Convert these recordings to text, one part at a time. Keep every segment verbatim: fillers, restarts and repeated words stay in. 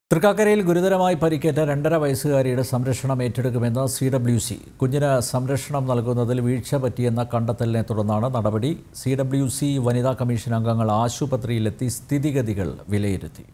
തൃക്കാക്കരയിൽ ഗുരുതരമായി പരിക്കേറ്റ രണ്ടര വയസ്സുകാരിയുടെ സംരക്ഷണം ഏറ്റെടുക്കുമെന്ന് സി ഡബ്ല്യു സി. കുഞ്ഞിന് സംരക്ഷണം നൽകുന്നതിൽ വീഴ്ച പറ്റിയെന്ന കണ്ടെത്തലിനെ തുടർന്നാണ് നടപടി. സി ഡബ്ല്യു സി വനിതാ കമ്മീഷൻ അംഗങ്ങൾ ആശുപത്രിയിലെത്തി സ്ഥിതിഗതികൾ വിലയിരുത്തി.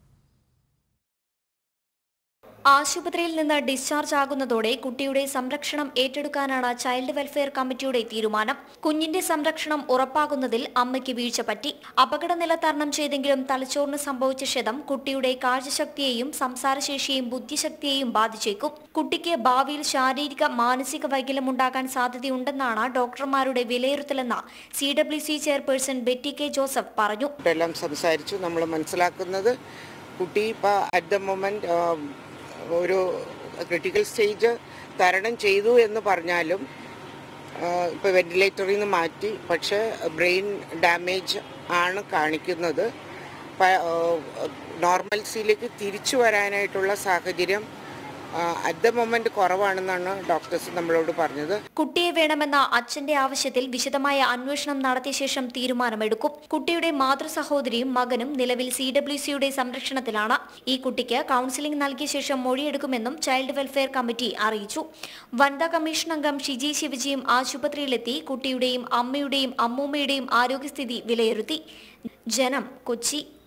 ആശുപത്രിയിൽ നിന്ന് ഡിസ്ചാർജ് ആകുന്നതോടെ കുട്ടിയുടെ സംരക്ഷണം ഏറ്റെടുക്കാനാണ് ചൈൽഡ് വെൽഫെയർ കമ്മിറ്റിയുടെ തീരുമാനം. കുഞ്ഞിന്റെ സംരക്ഷണം ഉറപ്പാക്കുന്നതിൽ അമ്മയ്ക്ക് വീഴ്ച പറ്റി. അപകടനില തരണം ചെയ്തെങ്കിലും തലച്ചോറിന് സംഭവിച്ച ക്ഷതം കുട്ടിയുടെ കാഴ്ചശക്തിയെയും സംസാരശേഷിയെയും ബുദ്ധിശക്തിയെയും ബാധിച്ചേക്കും. കുട്ടിക്ക് ഭാവിയിൽ ശാരീരിക മാനസിക വൈകല്യം ഉണ്ടാകാൻ സാധ്യതയുണ്ടെന്നാണ് ഡോക്ടർമാരുടെ വിലയിരുത്തലെന്ന് C W C chairperson Betty K Joseph പറഞ്ഞു. എല്ലാം സംസാരിച്ചു. നമ്മൾ മനസ്സിലാക്കുന്നത് കുട്ടി ഇപ്പോൾ അറ്റ് ദ മൊമെന്റ് ഒരു ക്രിട്ടിക്കൽ സ്റ്റേജ് തരണം ചെയ്തു എന്ന് പറഞ്ഞാലും ഇപ്പോൾ വെന്റിലേറ്ററിൽ നിന്ന് മാറ്റി, പക്ഷേ ബ്രെയിൻ ഡാമേജ് ആണ് കാണിക്കുന്നത്. നോർമൽസിയിലേക്ക് തിരിച്ചു വരാനായിട്ടുള്ള സാഹചര്യം അറ്റ് ദ മൊമെന്റ് കുറവാണെന്നാണ് ഡോക്ടേഴ്സ് നമ്മളോട് പറഞ്ഞത്. കുട്ടിയെ വേണമെന്ന അച്ഛന്റെ ആവശ്യത്തിൽ വിശദമായ അന്വേഷണം നടത്തിയ ശേഷം തീരുമാനമെടുക്കും. കുട്ടിയുടെ മാതൃ സഹോദരിയും മകനും നിലവിൽ സി ഡബ്ല്യു സിയുടെ സംരക്ഷണത്തിലാണ്. ഈ കുട്ടിക്ക് കൗൺസിലിംഗ് നൽകിയ ശേഷം മൊഴിയെടുക്കുമെന്നും ചൈൽഡ് വെൽഫെയർ കമ്മിറ്റി അറിയിച്ചു. വനിതാ കമ്മീഷൻ അംഗം ഷിജി ശിവജിയും ആശുപത്രിയിലെത്തി കുട്ടിയുടെയും അമ്മയുടെയും അമ്മൂമ്മയുടെയും ആരോഗ്യസ്ഥിതി വിലയിരുത്തി. ജനം, കൊച്ചി.